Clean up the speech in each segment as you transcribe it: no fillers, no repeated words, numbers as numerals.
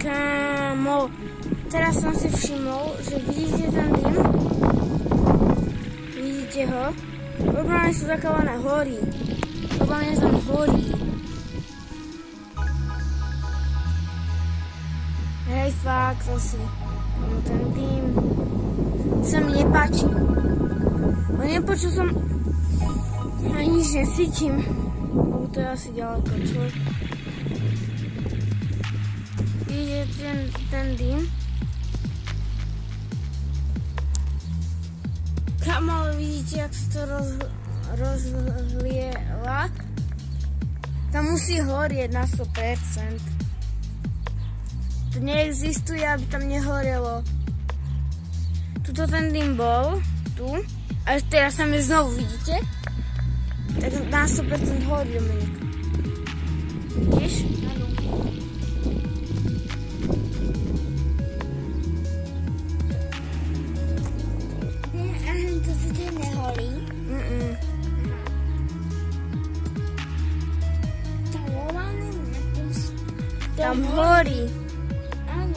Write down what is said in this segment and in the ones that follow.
Kámo, teraz som si všimol, že vidíte ten dym? Vidíte ho? Problémy sú zakalené horí. Problémy tam horí. Hej, fakt, asi. Ten dym sa mi nepáči. Nepočul som ani nič necítim. To je asi ďaleko, čo? Vidíte ten dym? Kam, ale vidíte, jak sa to rozlieva? Tam musí horieť na 100%. To neexistuje, aby tam nehorelo. Tuto ten dym bol, tu. A teraz sa mi znovu, vidíte? Tak na 100% horí, Dominik. Vidíš? Áno. To si tu nehorí? Tam horí. Áno.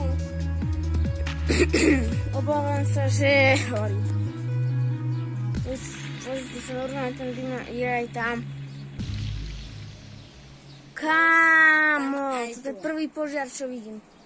Obávam sa, že horí. Pozrite sa, normálne ten dym je aj tam. Kámo, to je prvý požiar, čo vidím.